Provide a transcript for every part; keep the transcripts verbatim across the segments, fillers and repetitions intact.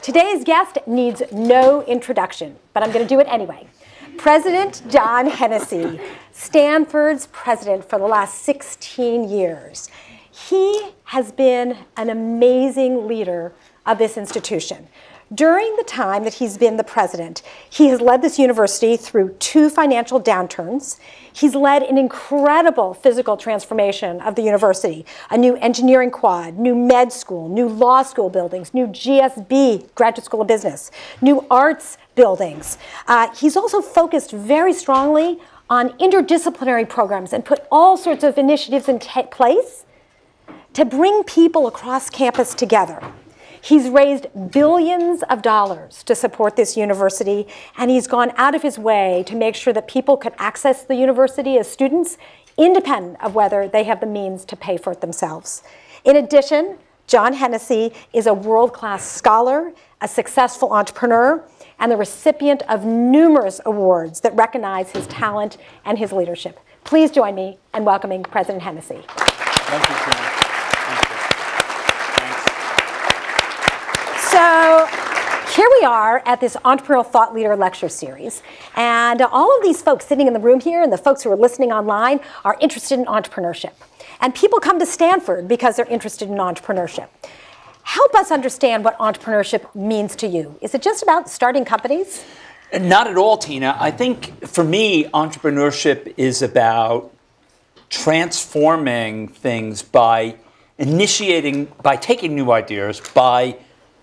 Today's guest needs no introduction, but I'm going to do it anyway. President John Hennessy, Stanford's president for the last sixteen years. He has been an amazing leader of this institution. During the time that he's been the president, he has led this university through two financial downturns. He's led an incredible physical transformation of the university, a new engineering quad, new med school, new law school buildings, new G S B, Graduate School of Business, new arts buildings. Uh, he's also focused very strongly on interdisciplinary programs and put all sorts of initiatives in place to bring people across campus together. He's raised billions of dollars to support this university, and he's gone out of his way to make sure that people could access the university as students, independent of whether they have the means to pay for it themselves. In addition, John Hennessy is a world-class scholar, a successful entrepreneur, and the recipient of numerous awards that recognize his talent and his leadership. Please join me in welcoming President Hennessy. Thank you, Tina. So here we are at this Entrepreneurial Thought Leader Lecture Series. And all of these folks sitting in the room here and the folks who are listening online are interested in entrepreneurship. And people come to Stanford because they're interested in entrepreneurship. Help us understand what entrepreneurship means to you. Is it just about starting companies? Not at all, Tina. I think for me, entrepreneurship is about transforming things by initiating, by taking new ideas, by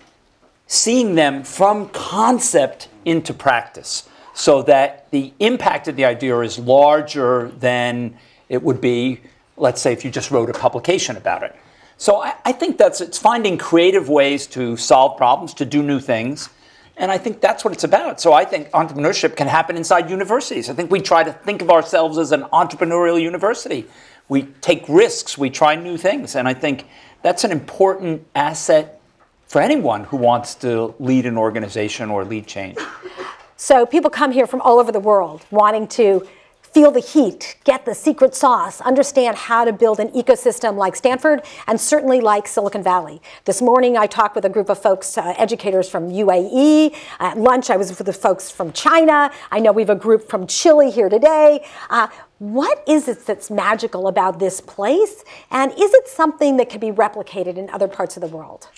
seeing them from concept into practice so that the impact of the idea is larger than it would be, let's say, if you just wrote a publication about it. So I, I think that's, it's finding creative ways to solve problems, to do new things, and I think that's what it's about. So I think entrepreneurship can happen inside universities. I think we try to think of ourselves as an entrepreneurial university. We take risks, we try new things, and I think that's an important asset for anyone who wants to lead an organization or lead change. So people come here from all over the world wanting to feel the heat, get the secret sauce, understand how to build an ecosystem like Stanford and certainly like Silicon Valley. This morning I talked with a group of folks, uh, educators from U A E. At lunch I was with the folks from China. I know we have a group from Chile here today. Uh, what is it that's magical about this place? And is it something that can be replicated in other parts of the world?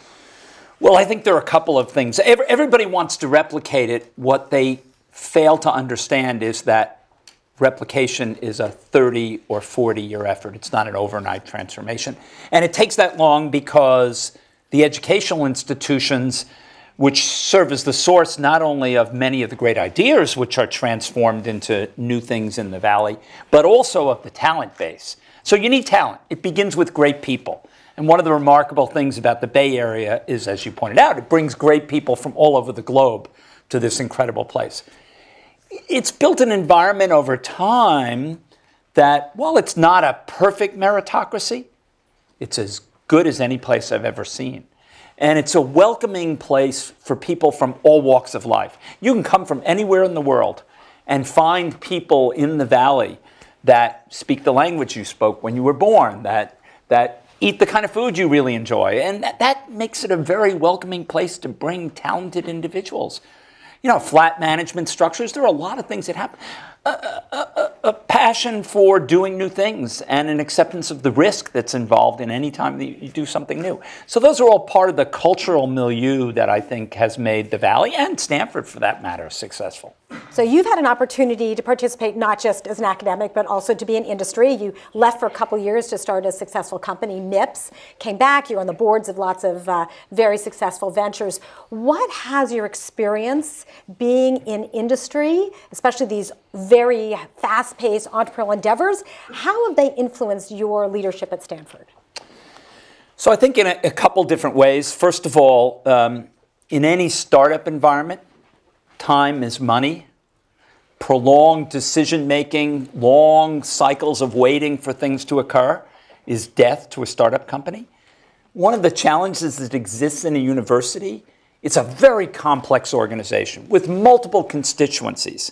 Well, I think there are a couple of things. Everybody wants to replicate it. What they fail to understand is that replication is a thirty or forty year effort. It's not an overnight transformation. And it takes that long because the educational institutions, which serve as the source not only of many of the great ideas which are transformed into new things in the Valley, but also of the talent base. So you need talent. It begins with great people. And one of the remarkable things about the Bay Area is, as you pointed out, it brings great people from all over the globe to this incredible place. It's built an environment over time that, while it's not a perfect meritocracy, it's as good as any place I've ever seen. And it's a welcoming place for people from all walks of life. You can come from anywhere in the world and find people in the Valley that speak the language you spoke when you were born, that, that eat the kind of food you really enjoy. And that, that makes it a very welcoming place to bring talented individuals. You know, flat management structures, there are a lot of things that happen. A, a, a, a passion for doing new things and an acceptance of the risk that's involved in any time that you do something new. So those are all part of the cultural milieu that I think has made the Valley, and Stanford for that matter, successful. So you've had an opportunity to participate not just as an academic, but also to be in industry. You left for a couple years to start a successful company, MIPS, came back, you're on the boards of lots of uh, very successful ventures. What has your experience being in industry, especially these very fast-paced entrepreneurial endeavors, how have they influenced your leadership at Stanford? So I think in a, a couple different ways. First of all, um, in any startup environment, time is money. Prolonged decision-making, long cycles of waiting for things to occur is death to a startup company. One of the challenges that exists in a university, it's a very complex organization with multiple constituencies.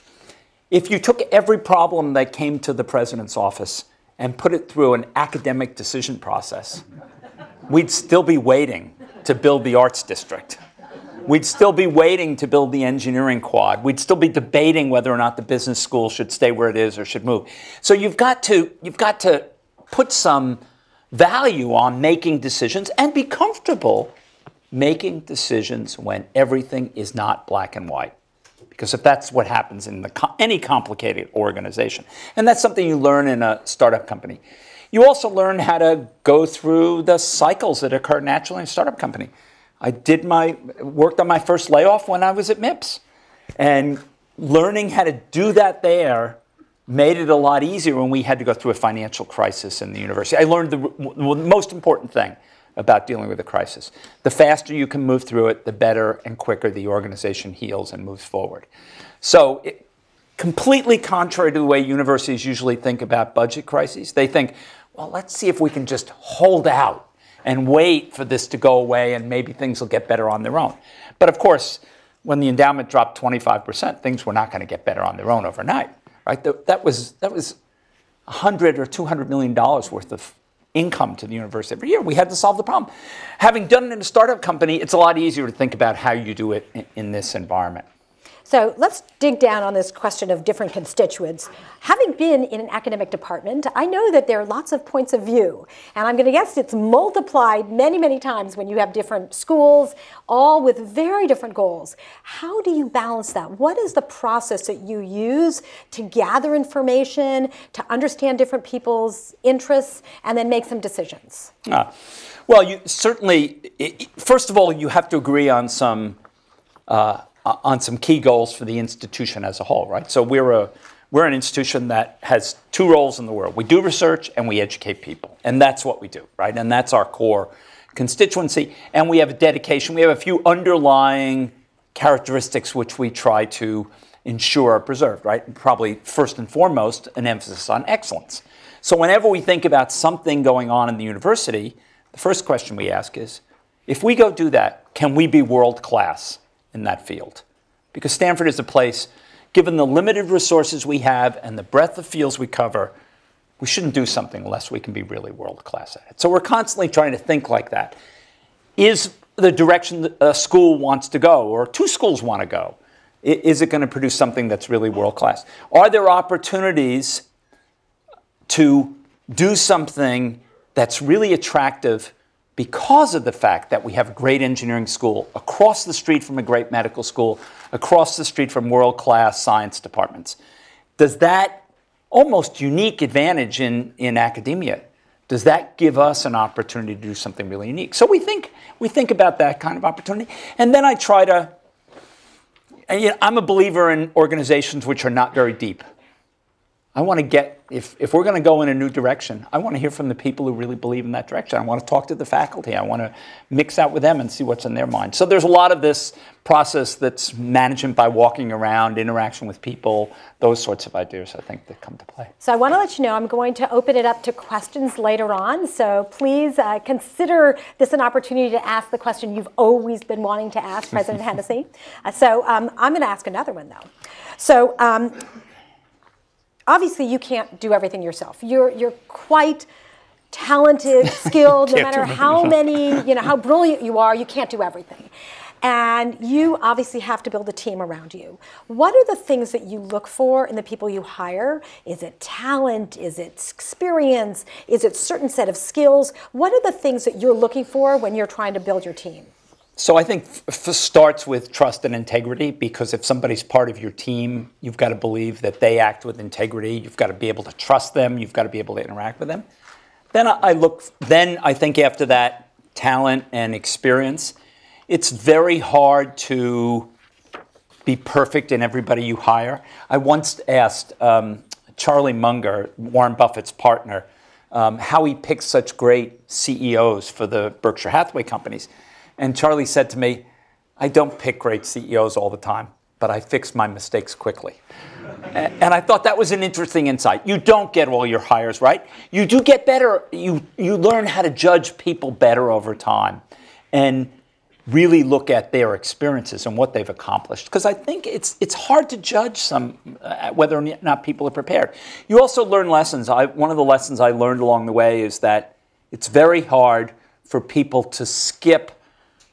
If you took every problem that came to the president's office and put it through an academic decision process, we'd still be waiting to build the arts district. We'd still be waiting to build the engineering quad. We'd still be debating whether or not the business school should stay where it is or should move. So you've got to, you've got to put some value on making decisions and be comfortable making decisions when everything is not black and white. Because if that's what happens in the, any complicated organization, and that's something you learn in a startup company. You also learn how to go through the cycles that occur naturally in a startup company. I did my, worked on my first layoff when I was at MIPS. And learning how to do that there made it a lot easier when we had to go through a financial crisis in the university. I learned the, the most important thing about dealing with a crisis. The faster you can move through it, the better and quicker the organization heals and moves forward. So it, completely contrary to the way universities usually think about budget crises, they think, well, let's see if we can just hold out and wait for this to go away and maybe things will get better on their own. But of course, when the endowment dropped twenty-five percent, things were not going to get better on their own overnight. Right? That was, that was one hundred or two hundred million dollars worth of income to the university every year. We had to solve the problem. Having done it in a startup company, it's a lot easier to think about how you do it in, in this environment. So let's dig down on this question of different constituents. Having been in an academic department, I know that there are lots of points of view. And I'm going to guess it's multiplied many, many times when you have different schools, all with very different goals. How do you balance that? What is the process that you use to gather information, to understand different people's interests, and then make some decisions? Uh, well, you certainly, it, first of all, you have to agree on some uh, on some key goals for the institution as a whole, right? So we're a we're an institution that has two roles in the world. We do research and we educate people, and that's what we do, right? And that's our core constituency. And we have a dedication. We have a few underlying characteristics which we try to ensure are preserved, right? And probably first and foremost, an emphasis on excellence. So whenever we think about something going on in the university, the first question we ask is, if we go do that, can we be world class in that field? Because Stanford is a place, given the limited resources we have and the breadth of fields we cover, we shouldn't do something unless we can be really world-class at it. So we're constantly trying to think like that. Is the direction that a school wants to go, or two schools want to go, is it going to produce something that's really world-class? Are there opportunities to do something that's really attractive because of the fact that we have a great engineering school across the street from a great medical school, across the street from world-class science departments? Does that almost unique advantage in, in academia, does that give us an opportunity to do something really unique? So we think, we think about that kind of opportunity. And then I try to, you know, I'm a believer in organizations which are not very deep. I want to get, if, if we're going to go in a new direction, I want to hear from the people who really believe in that direction. I want to talk to the faculty. I want to mix out with them and see what's in their mind. So there's a lot of this process that's management by walking around, interaction with people, those sorts of ideas, I think, that come to play. So I want to let you know I'm going to open it up to questions later on. So please uh, consider this an opportunity to ask the question you've always been wanting to ask, President Hennessy. Uh, so um, I'm going to ask another one, though. So. Um, Obviously, you can't do everything yourself. You're you're quite talented, skilled. No matter how many, you know, how brilliant you are, you can't do everything. And you obviously have to build a team around you. What are the things that you look for in the people you hire? Is it talent? Is it experience? Is it a certain set of skills? What are the things that you're looking for when you're trying to build your team? So I think it starts with trust and integrity, because if somebody's part of your team, you've got to believe that they act with integrity. You've got to be able to trust them. You've got to be able to interact with them. Then I look. Then I think after that, talent and experience. It's very hard to be perfect in everybody you hire. I once asked um, Charlie Munger, Warren Buffett's partner, um, how he picks such great C E Os for the Berkshire Hathaway companies. And Charlie said to me, I don't pick great C E Os all the time, but I fix my mistakes quickly. And I thought that was an interesting insight. You don't get all your hires right. You do get better. You, you learn how to judge people better over time and really look at their experiences and what they've accomplished. Because I think it's, it's hard to judge some, uh, whether or not people are prepared. You also learn lessons. I, one of the lessons I learned along the way is that it's very hard for people to skip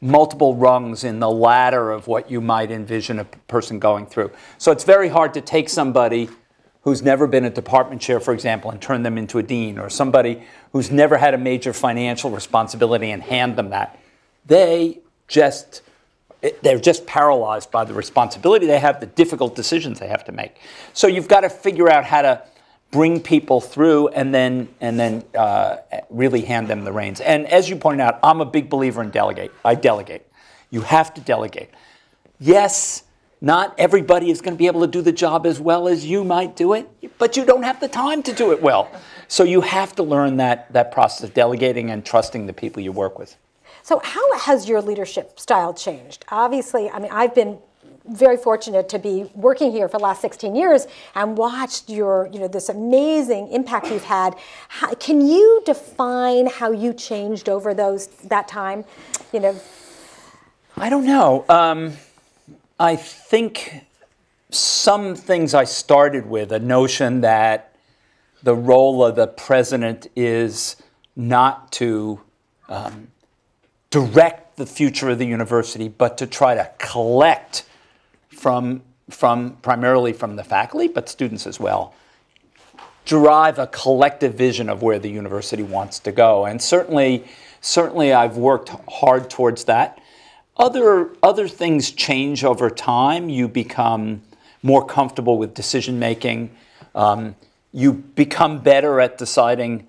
multiple rungs in the ladder of what you might envision a person going through. So it's very hard to take somebody who's never been a department chair, for example, and turn them into a dean, or somebody who's never had a major financial responsibility and hand them that. They just, they're just paralyzed by the responsibility they have, the difficult decisions they have to make. So you've got to figure out how to bring people through and then and then uh, really hand them the reins. And as you pointed out, I'm a big believer in delegate. I delegate. You have to delegate. Yes, not everybody is going to be able to do the job as well as you might do it, but you don't have the time to do it well. So you have to learn that, that process of delegating and trusting the people you work with. So how has your leadership style changed? Obviously, I mean, I've been very fortunate to be working here for the last sixteen years and watched your, you know, this amazing impact you've had. How, can you define how you changed over those that time? You know, I don't know. Um, I think some things I started with, a notion that the role of the president is not to um, direct the future of the university, but to try to collect from, from primarily from the faculty, but students as well, derive a collective vision of where the university wants to go. And certainly, certainly I've worked hard towards that. Other, other things change over time. You become more comfortable with decision making. Um, you become better at deciding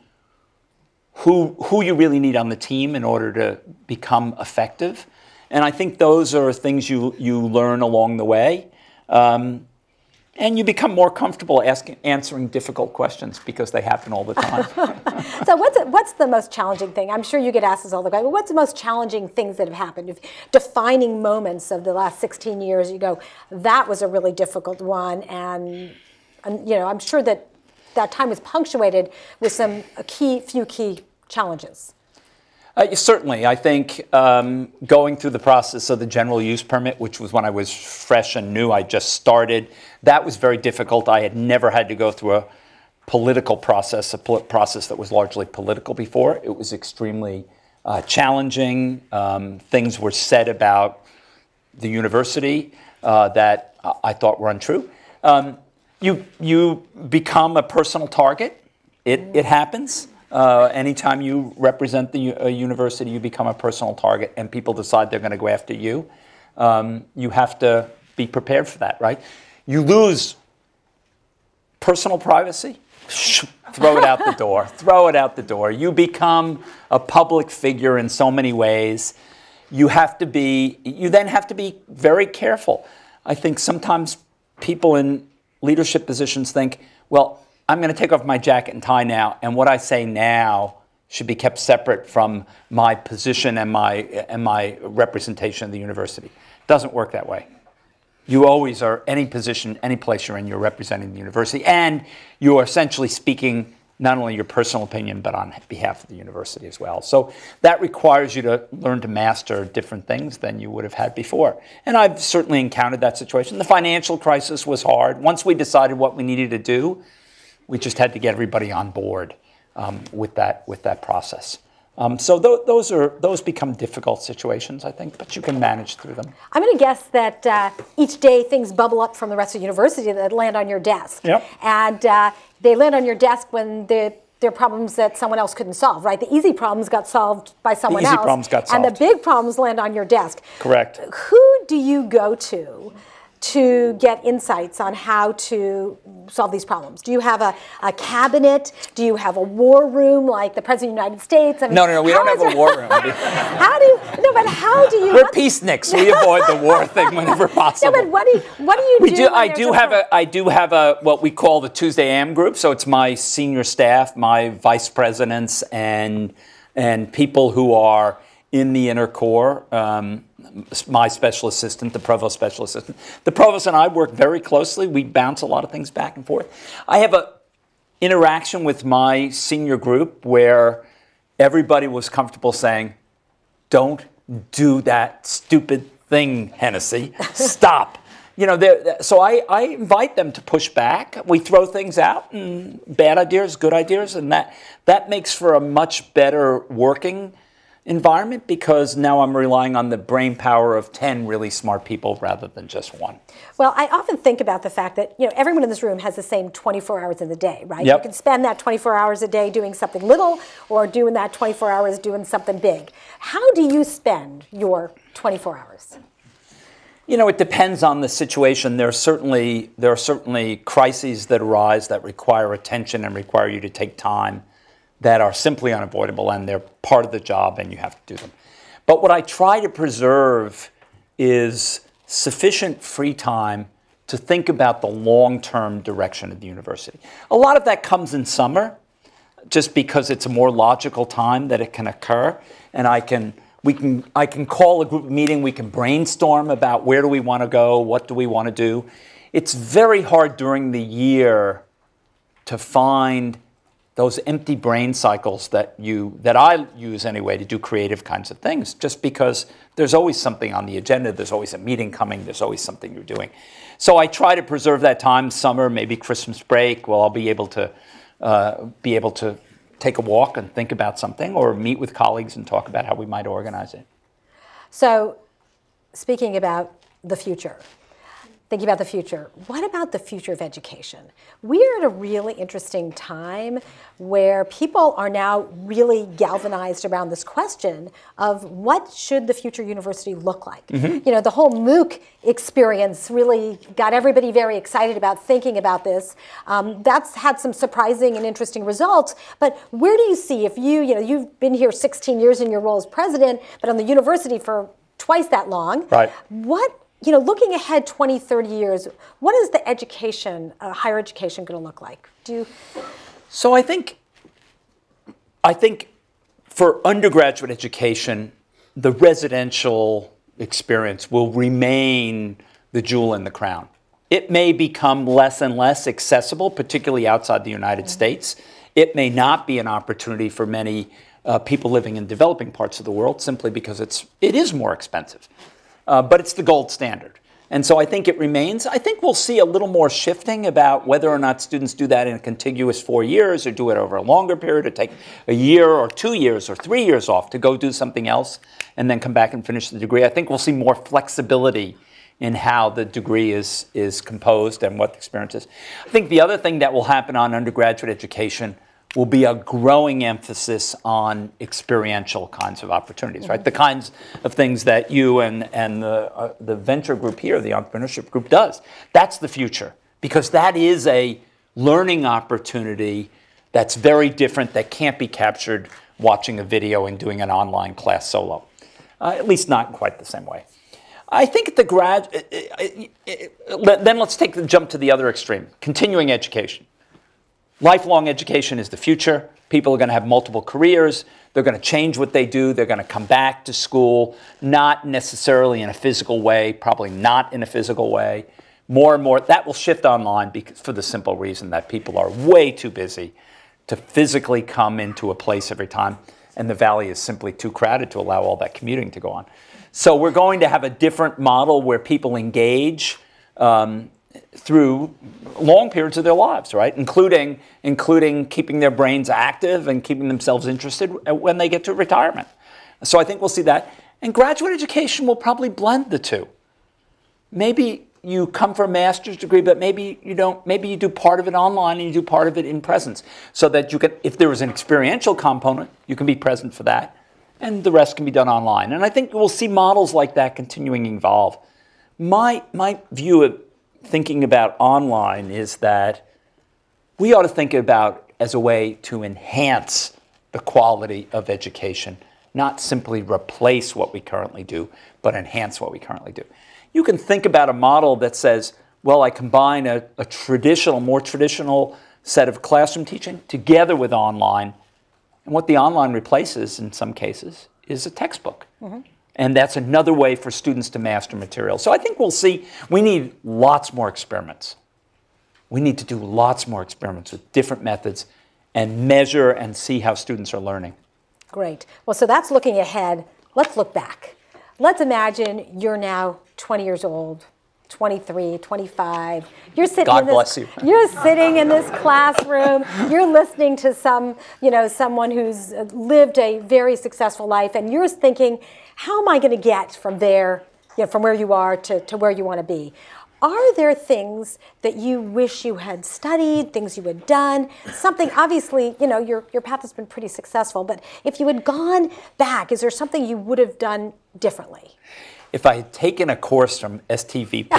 who, who you really need on the team in order to become effective. And I think those are things you, you learn along the way. Um, and you become more comfortable asking, answering difficult questions because they happen all the time. So what's, what's the most challenging thing? I'm sure you get asked this all the time. What's the most challenging things that have happened? If defining moments of the last sixteen years, you go, that was a really difficult one. And, and you know, I'm sure that that time was punctuated with some a key, few key challenges. Uh, certainly. I think um, going through the process of the general use permit, which was when I was fresh and new, I just started, that was very difficult. I had never had to go through a political process, a pol process that was largely political before. It was extremely uh, challenging. Um, things were said about the university uh, that I thought were untrue. Um, you, you become a personal target. It, it happens. Uh, anytime you represent the uh, university, you become a personal target, and people decide they're going to go after you. Um, you have to be prepared for that, right? You lose personal privacy, throw it out the door. Throw it out the door. You become a public figure in so many ways. You have to be. You then have to be very careful. I think sometimes people in leadership positions think, well, I'm going to take off my jacket and tie now, and what I say now should be kept separate from my position and my, and my representation of the university. It doesn't work that way. You always are, any position, any place you're in, you're representing the university, and you're essentially speaking not only your personal opinion, but on behalf of the university as well. So that requires you to learn to master different things than you would have had before. And I've certainly encountered that situation. The financial crisis was hard. Once we decided what we needed to do, we just had to get everybody on board um, with that with that process. Um, so th those are those become difficult situations, I think, but you can manage through them. I'm going to guess that uh, each day things bubble up from the rest of the university that land on your desk. Yep. And uh, they land on your desk when the they're problems that someone else couldn't solve, right? The easy problems got solved by someone the easy else. problems got solved. And the big problems land on your desk. Correct. Who do you go to to get insights on how to solve these problems? Do you have a, a cabinet? Do you have a war room like the President of the United States? I mean, no, no, no, we don't have a war room. How do you, no, but how do you? We're peaceniks. We avoid the war thing whenever possible. No, but what do you, what do you we do? do I do have a, I do have a, what we call the Tuesday A M group. So it's my senior staff, my vice presidents, and, and people who are in the inner core. Um, my special assistant, the provost special assistant. The provost and I work very closely. We bounce a lot of things back and forth. I have an interaction with my senior group where everybody was comfortable saying, don't do that stupid thing, Hennessy. Stop. You know, so I, I invite them to push back. We throw things out, and bad ideas, good ideas, and that, that makes for a much better working environment because now I'm relying on the brain power of ten really smart people rather than just one. Well, I often think about the fact that, you know, everyone in this room has the same twenty-four hours in the day, right? Yep. You can spend that twenty-four hours a day doing something little or doing that twenty-four hours doing something big. How do you spend your twenty-four hours? You know, it depends on the situation. There are certainly there are certainly crises that arise that require attention and require you to take time that are simply unavoidable, and they're part of the job and you have to do them. But what I try to preserve is sufficient free time to think about the long-term direction of the university. A lot of that comes in summer, just because it's a more logical time that it can occur, and I can we can I can call a group meeting, we can brainstorm about where do we want to go, what do we want to do. It's very hard during the year to find those empty brain cycles that you that I use anyway to do creative kinds of things, just because there's always something on the agenda, there's always a meeting coming, there's always something you're doing. So I try to preserve that time, summer, maybe Christmas break, well, I'll be able to uh, be able to take a walk and think about something, or meet with colleagues and talk about how we might organize it. So, speaking about the future, thinking about the future, what about the future of education? We are at a really interesting time where people are now really galvanized around this question of what should the future university look like? Mm-hmm. You know, the whole MOOC experience really got everybody very excited about thinking about this. Um, that's had some surprising and interesting results, but where do you see, if you, you know, you've been here sixteen years in your role as president, but on the university for twice that long, right. What You know, looking ahead twenty, thirty years, what is the education, uh, higher education going to look like? Do you... So I think, I think for undergraduate education, the residential experience will remain the jewel in the crown. It may become less and less accessible, particularly outside the United mm-hmm. States. It may not be an opportunity for many uh, people living in developing parts of the world simply because it's, it is more expensive. Uh, but it's the gold standard. And so I think it remains. I think we'll see a little more shifting about whether or not students do that in a contiguous four years or do it over a longer period, or take a year or two years or three years off to go do something else and then come back and finish the degree. I think we'll see more flexibility in how the degree is, is composed and what the experience is. I think the other thing that will happen on undergraduate education will be a growing emphasis on experiential kinds of opportunities, mm-hmm. right? The kinds of things that you and, and the, uh, the venture group here, the entrepreneurship group does. That's the future, because that is a learning opportunity that's very different, that can't be captured watching a video and doing an online class solo, uh, at least not in quite the same way. I think the grad, then let's take the jump to the other extreme, continuing education. Lifelong education is the future. People are going to have multiple careers. They're going to change what they do. They're going to come back to school, not necessarily in a physical way, probably not in a physical way. More and more, that will shift online because, for the simple reason that people are way too busy to physically come into a place every time, and the valley is simply too crowded to allow all that commuting to go on. So we're going to have a different model where people engage um, through long periods of their lives, right? Including, including keeping their brains active and keeping themselves interested when they get to retirement. So I think we'll see that. And graduate education will probably blend the two. Maybe you come for a master's degree, but maybe you don't, maybe you do part of it online and you do part of it in presence, so that you can, if there is an experiential component, you can be present for that, and the rest can be done online. And I think we'll see models like that continuing to evolve. My, my view of thinking about online is that we ought to think about as a way to enhance the quality of education, not simply replace what we currently do, but enhance what we currently do. You can think about a model that says, well, I combine a, a traditional, more traditional set of classroom teaching together with online, and what the online replaces in some cases is a textbook. Mm-hmm. And that's another way for students to master material. So I think we'll see, we need lots more experiments. We need to do lots more experiments with different methods and measure and see how students are learning. Great. Well, so that's looking ahead. Let's look back. Let's imagine you're now twenty years old. twenty-three, twenty-five. You're sitting God in this, bless you. You're sitting in this classroom. You're listening to some, you know, someone who's lived a very successful life, and you're thinking, how am I going to get from there, you know, from where you are to, to where you want to be? Are there things that you wish you had studied, things you had done, something, obviously, you know, your, your path has been pretty successful, but if you had gone back, is there something you would have done differently? If I had taken a course from S T V P,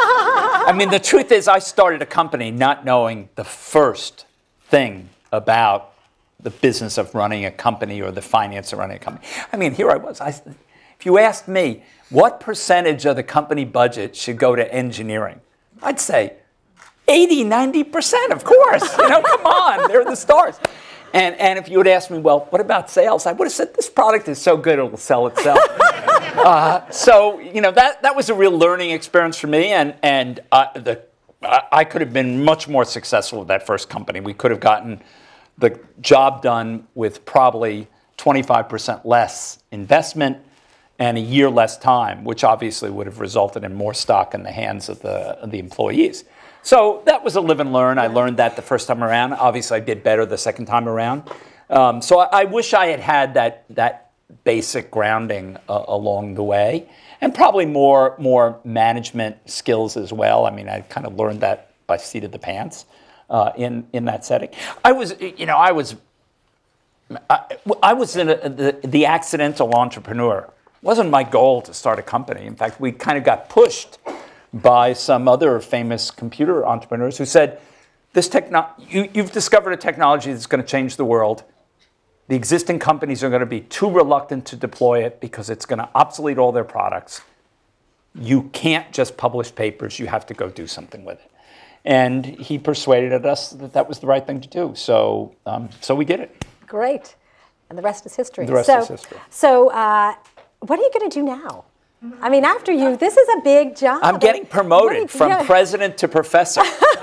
I mean, the truth is I started a company not knowing the first thing about the business of running a company or the finance of running a company. I mean, here I was. I, if you asked me, what percentage of the company budget should go to engineering? I'd say eighty, ninety percent, of course. You know, come on, they're the stars. And, and if you would ask me, well, what about sales? I would have said, this product is so good, it'll sell itself. uh, so, you know, that, that was a real learning experience for me. And, and uh, the, I could have been much more successful with that first company. We could have gotten the job done with probably twenty-five percent less investment and a year less time, which obviously would have resulted in more stock in the hands of the, of the employees. So that was a live and learn. I learned that the first time around. Obviously, I did better the second time around. Um, so I, I wish I had had that, that basic grounding uh, along the way, and probably more, more management skills as well. I mean, I kind of learned that by seat of the pants uh, in, in that setting. I was, you know, I was, I, I was in a, the, the accidental entrepreneur. It wasn't my goal to start a company. In fact, we kind of got pushed by some other famous computer entrepreneurs who said, "This techno- you, you've discovered a technology that's going to change the world. The existing companies are going to be too reluctant to deploy it because it's going to obsolete all their products. You can't just publish papers. You have to go do something with it." And he persuaded us that that was the right thing to do. So, um, so we did it. Great. And the rest is history. The rest so, is history. So uh, what are you going to do now? I mean, after you, this is a big job. I'm getting promoted you, from yeah. president to professor.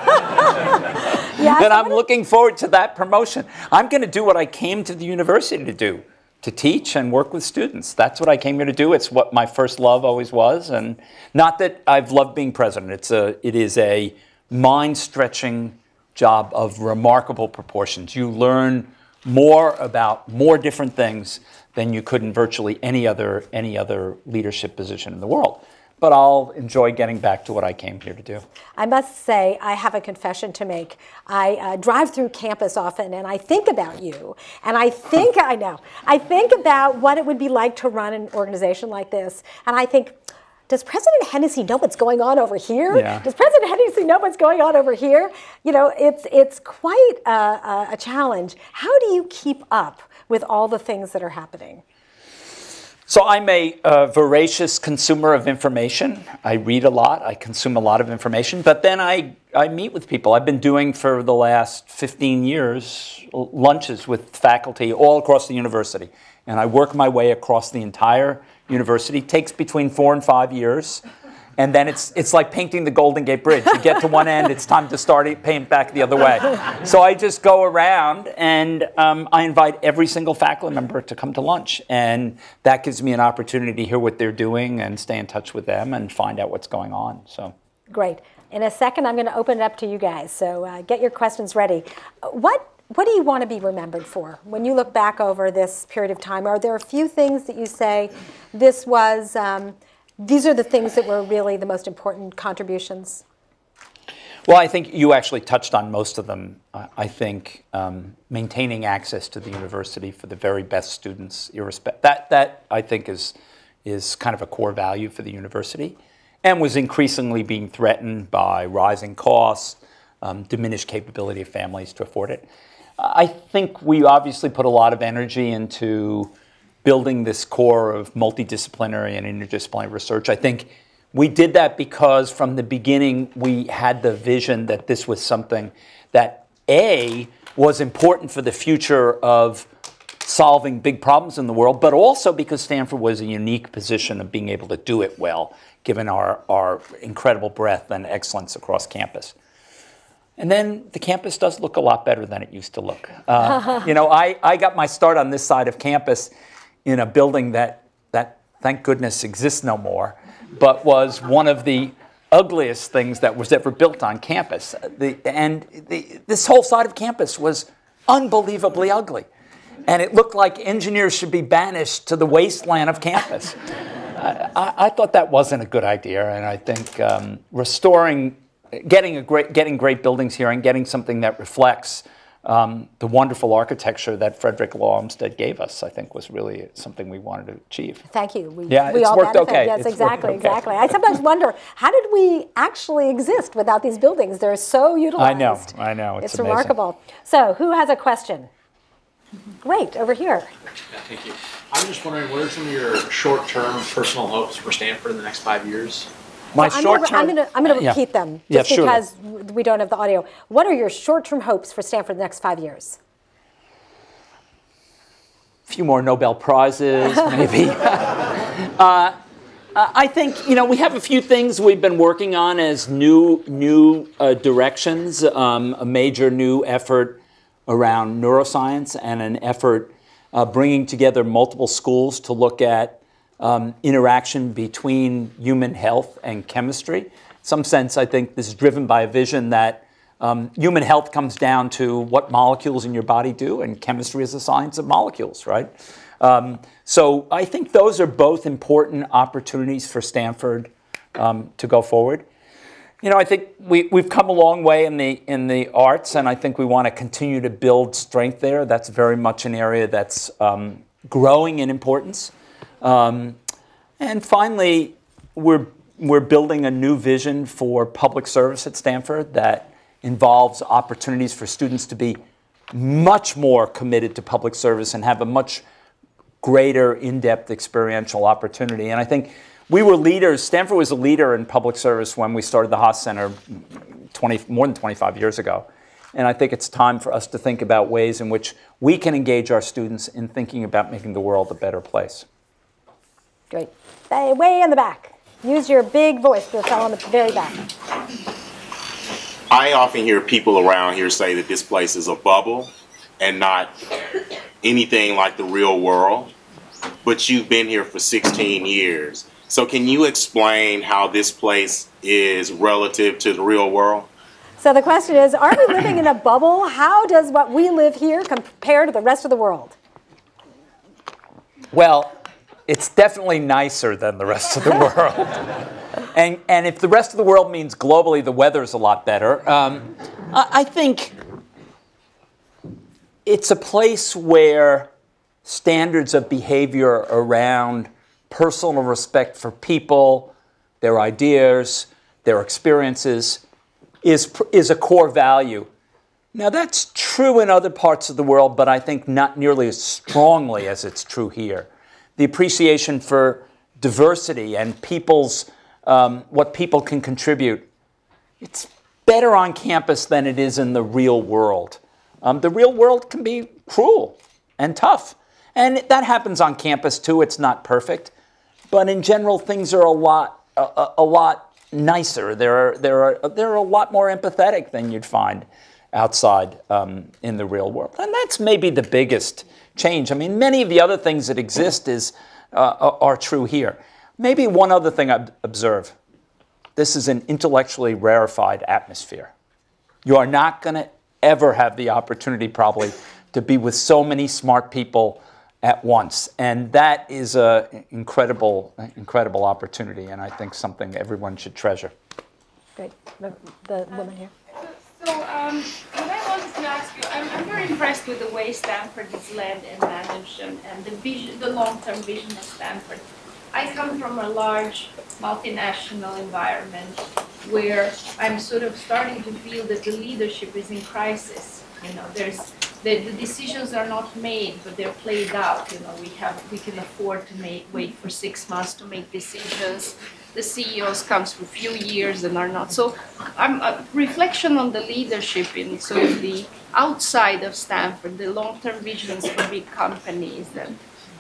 yeah, and I'm looking forward to that promotion. I'm going to do what I came to the university to do, to teach and work with students. That's what I came here to do. It's what my first love always was. And not that I've loved being president. It's a, it is a mind-stretching job of remarkable proportions. You learn more about more different things than you could in virtually any other any other leadership position in the world. But I'll enjoy getting back to what I came here to do. I must say, I have a confession to make. I uh, drive through campus often, and I think about you. And I think, I know, I think about what it would be like to run an organization like this. And I think, does President Hennessy know what's going on over here? Yeah. Does President Hennessy know what's going on over here? You know, it's, it's quite a, a challenge. How do you keep up with all the things that are happening? So I'm a uh, voracious consumer of information. I read a lot. I consume a lot of information. But then I, I meet with people. I've been doing for the last fifteen years lunches with faculty all across the university. And I work my way across the entire university. It takes between four and five years. And then it's it's like painting the Golden Gate Bridge. You get to one end, it's time to start it, paint back the other way. So I just go around and um, I invite every single faculty member to come to lunch. And that gives me an opportunity to hear what they're doing and stay in touch with them and find out what's going on. So great. In a second, I'm going to open it up to you guys. So uh, get your questions ready. What What do you want to be remembered for when you look back over this period of time? Are there a few things that you say, this was... Um, these are the things that were really the most important contributions? Well, I think you actually touched on most of them. Uh, I think um, maintaining access to the university for the very best students, irrespective, that, that I think is, is kind of a core value for the university, and was increasingly being threatened by rising costs, um, diminished capability of families to afford it. I think we obviously put a lot of energy into building this core of multidisciplinary and interdisciplinary research. I think we did that because from the beginning we had the vision that this was something that, A, was important for the future of solving big problems in the world, but also because Stanford was a unique position of being able to do it well, given our, our incredible breadth and excellence across campus. And then the campus does look a lot better than it used to look. Uh, you know, I, I got my start on this side of campus in a building that, that, thank goodness, exists no more, but was one of the ugliest things that was ever built on campus. The, and the, this whole side of campus was unbelievably ugly. And it looked like engineers should be banished to the wasteland of campus. I, I, I thought that wasn't a good idea, and I think um, restoring, getting, a great, getting great buildings here and getting something that reflects um, the wonderful architecture that Frederick Law Olmsted gave us, I think was really something we wanted to achieve. Thank you. We, yeah, we it's all worked benefit. okay. Yes, It's exactly, worked okay. exactly. I sometimes wonder, how did we actually exist without these buildings? They're so utilized. I know, I know. It's, It's amazing. remarkable. So, who has a question? Great, over here. Yeah, thank you. I'm just wondering, what are some of your short-term personal hopes for Stanford in the next five years? My I'm short gonna, term. I'm going to I'm going to yeah. repeat them Yeah, just sure. because we don't have the audio. What are your short-term hopes for Stanford in the next five years? A few more Nobel Prizes, maybe. uh, I think, you know, we have a few things we've been working on as new, new uh, directions, um, a major new effort around neuroscience and an effort uh, bringing together multiple schools to look at um, interaction between human health and chemistry. In some sense, I think this is driven by a vision that um, human health comes down to what molecules in your body do, and chemistry is the science of molecules, right? Um, so I think those are both important opportunities for Stanford um, to go forward. You know, I think we, we've come a long way in the, in the arts, and I think we want to continue to build strength there. That's very much an area that's um, growing in importance. Um, and finally, we're, we're building a new vision for public service at Stanford that involves opportunities for students to be much more committed to public service and have a much greater in-depth experiential opportunity. And I think we were leaders. Stanford was a leader in public service when we started the Haas Center twenty, more than twenty-five years ago. And I think it's time for us to think about ways in which we can engage our students in thinking about making the world a better place. Great. Hey, way in the back. Use your big voice for the fellow in the very back. I often hear people around here say that this place is a bubble and not anything like the real world, but you've been here for sixteen years. So can you explain how this place is relative to the real world? So the question is, are we living in a bubble? How does what we live here compare to the rest of the world? Well, it's definitely nicer than the rest of the world. And, and if the rest of the world means globally the weather's a lot better, um, I, I think it's a place where standards of behavior around personal respect for people, their ideas, their experiences, is, is a core value. Now, that's true in other parts of the world, but I think not nearly as strongly as it's true here. The appreciation for diversity and people's, um, what people can contribute, it's better on campus than it is in the real world. Um, the real world can be cruel and tough. And that happens on campus too. It's not perfect. But in general, things are a lot, a, a lot nicer. They're, they're, they're a lot more empathetic than you'd find outside um, in the real world. And that's maybe the biggest change. I mean, many of the other things that exist is, uh, are true here. Maybe one other thing I observe. This is an intellectually rarefied atmosphere. You are not going to ever have the opportunity probably to be with so many smart people at once. And that is an incredible, incredible opportunity, and I think something everyone should treasure. Great. The, the woman here. So um, what I wanted to ask you, I'm, I'm very impressed with the way Stanford is led and managed and, and the vision, the long-term vision of Stanford. I come from a large multinational environment where I'm sort of starting to feel that the leadership is in crisis. You know, there's the, the decisions are not made, but they're played out. You know, we have we can afford to make wait for six months to make decisions. The C E Os comes for a few years and are not. So, I'm a reflection on the leadership in sort of the outside of Stanford, the long-term visions for big companies. And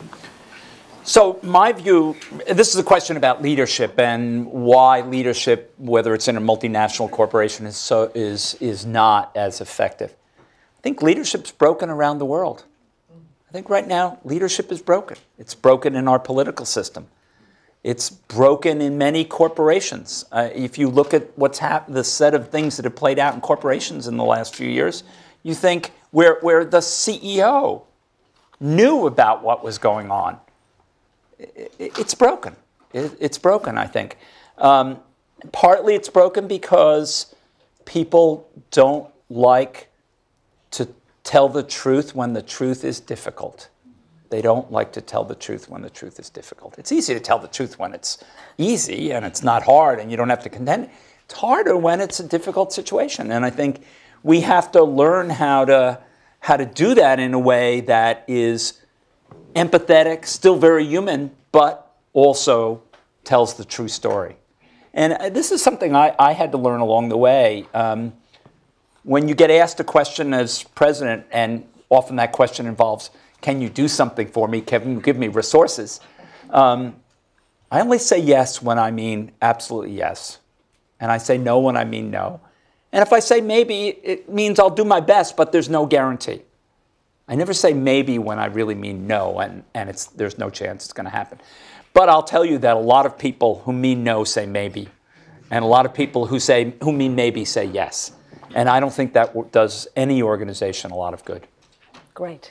So my view, this is a question about leadership and why leadership, whether it's in a multinational corporation, is so is is not as effective. I think leadership's broken around the world. I think right now leadership is broken. It's broken in our political system. It's broken in many corporations. Uh, if you look at what's hap- the set of things that have played out in corporations in the last few years, you think where, where the C E O knew about what was going on, it, it, it's broken. It, it's broken, I think. Um, partly it's broken because people don't like to tell the truth when the truth is difficult. They don't like to tell the truth when the truth is difficult. It's easy to tell the truth when it's easy and it's not hard and you don't have to contend. It's harder when it's a difficult situation. And I think we have to learn how to, how to do that in a way that is empathetic, still very human, but also tells the true story. And this is something I, I had to learn along the way. Um, when you get asked a question as president, and often that question involves, can you do something for me? Can you give me resources? Um, I only say yes when I mean absolutely yes. And I say no when I mean no. And if I say maybe, it means I'll do my best, but there's no guarantee. I never say maybe when I really mean no, and, and it's, there's no chance it's going to happen. But I'll tell you that a lot of people who mean no say maybe. And a lot of people who say who mean maybe say yes. And I don't think that does any organization a lot of good. Great.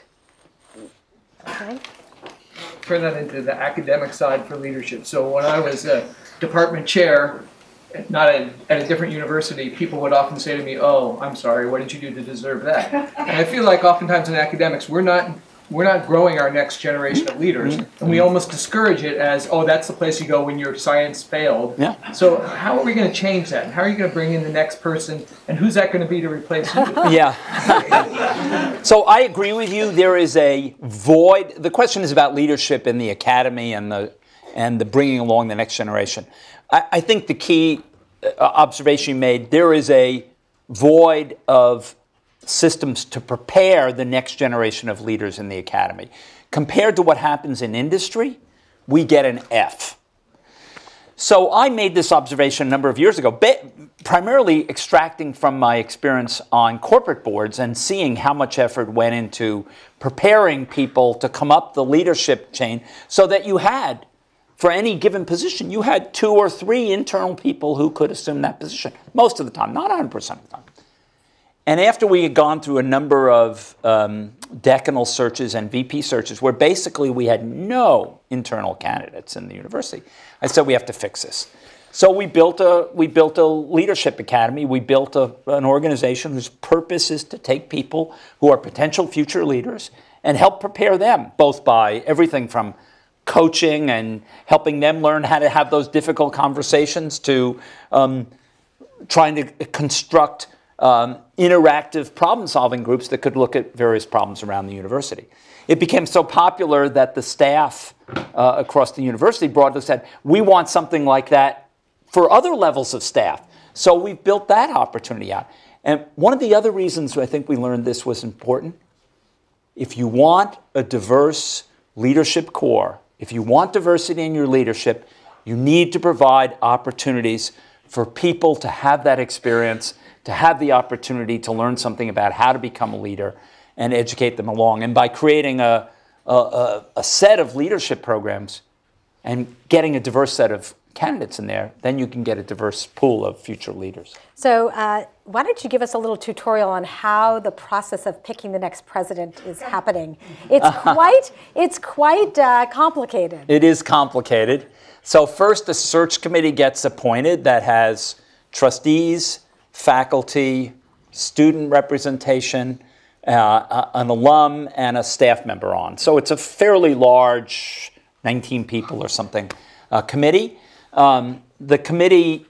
Okay. Turn that into the academic side for leadership. So when I was a department chair, not at, at a different university, people would often say to me, oh, I'm sorry, what did you do to deserve that? And I feel like oftentimes in academics, we're not we're not growing our next generation of leaders. And we almost discourage it as, oh, that's the place you go when your science failed. Yeah. So how are we going to change that? How are you going to bring in the next person? And who's that going to be to replace you? Yeah. So I agree with you. There is a void. The question is about leadership in the academy and the and the bringing along the next generation. I, I think the key observation you made, there is a void of systems to prepare the next generation of leaders in the academy. Compared to what happens in industry, we get an F. So I made this observation a number of years ago, primarily extracting from my experience on corporate boards and seeing how much effort went into preparing people to come up the leadership chain so that you had, for any given position, you had two or three internal people who could assume that position, most of the time, not one hundred percent of the time. And after we had gone through a number of um, decanal searches and V P searches where basically we had no internal candidates in the university, I said we have to fix this. So we built a, we built a leadership academy. We built a, an organization whose purpose is to take people who are potential future leaders and help prepare them, both by everything from coaching and helping them learn how to have those difficult conversations to um, trying to construct Um, interactive problem-solving groups that could look at various problems around the university. It became so popular that the staff uh, across the university broadly said, we want something like that for other levels of staff. So we've built that opportunity out. And one of the other reasons I think we learned this was important, if you want a diverse leadership core, if you want diversity in your leadership, you need to provide opportunities for people to have that experience, to have the opportunity to learn something about how to become a leader and educate them along. And by creating a, a, a set of leadership programs and getting a diverse set of candidates in there, then you can get a diverse pool of future leaders. So uh, why don't you give us a little tutorial on how the process of picking the next president is happening? It's quite, it's quite uh, complicated. It is complicated. So first, a search committee gets appointed that has trustees, faculty, student representation, uh, an alum, and a staff member on. So it's a fairly large, nineteen people or something, uh, committee. Um, the committee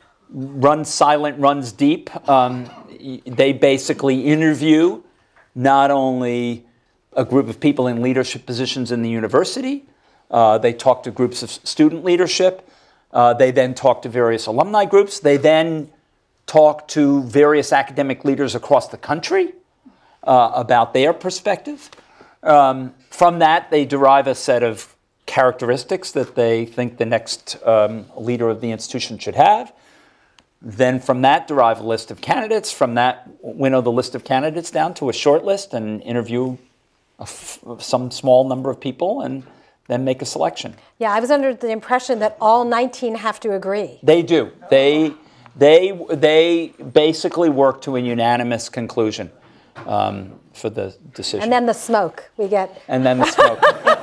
runs silent, runs deep. Um, they basically interview not only a group of people in leadership positions in the university, uh, they talk to groups of student leadership, uh, they then talk to various alumni groups, they then talk to various academic leaders across the country uh, about their perspective. Um, from that, they derive a set of characteristics that they think the next um, leader of the institution should have. Then from that, derive a list of candidates. From that, winnow the list of candidates down to a short list and interview a f some small number of people. And then make a selection. Yeah, I was under the impression that all nineteen have to agree. They do. They, they, they basically work to a unanimous conclusion um, for the decision. And then the smoke we get. And then the smoke.